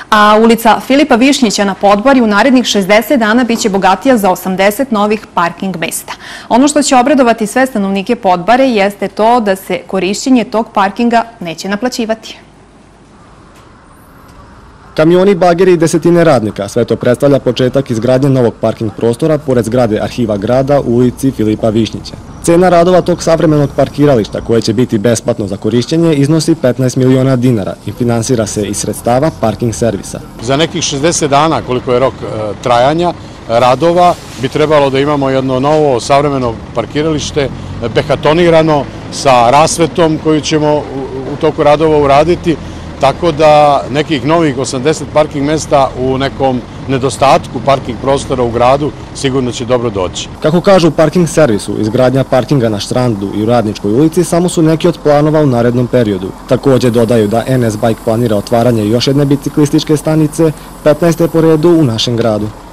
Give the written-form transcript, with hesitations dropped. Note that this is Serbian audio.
A ulica Filipa Višnjića na Podbarju u narednih 60 dana biće bogatija za 80 novih parking mesta. Ono što će obradovati sve stanovnike Podbare jeste to da se korišćenje tog parkinga neće naplaćivati. Kamioni, bageri i desetine radnika, sve to predstavlja početak izgradnje novog parking prostora pored zgrade Arhiva grada u ulici Filipa Višnjića. Cena radova tog savremenog parkirališta, koje će biti besplatno za korišćenje, iznosi 15 miliona dinara i finansira se iz sredstava parking servisa. Za nekih 60 dana, koliko je rok trajanja radova, bi trebalo da imamo jedno novo savremeno parkiralište, behatonirano, sa rasvetom koju ćemo u toku radova uraditi, tako da nekih novih 80 parking mesta u nekom nedostatku parking prostora u gradu sigurno će dobro doći. Kako kažu u parking servisu, izgradnja parkinga na Štrandu i u Radničkoj ulici samo su neki od planova u narednom periodu. Također dodaju da NS Bike planira otvaranje još jedne biciklističke stanice, 15. po redu u našem gradu.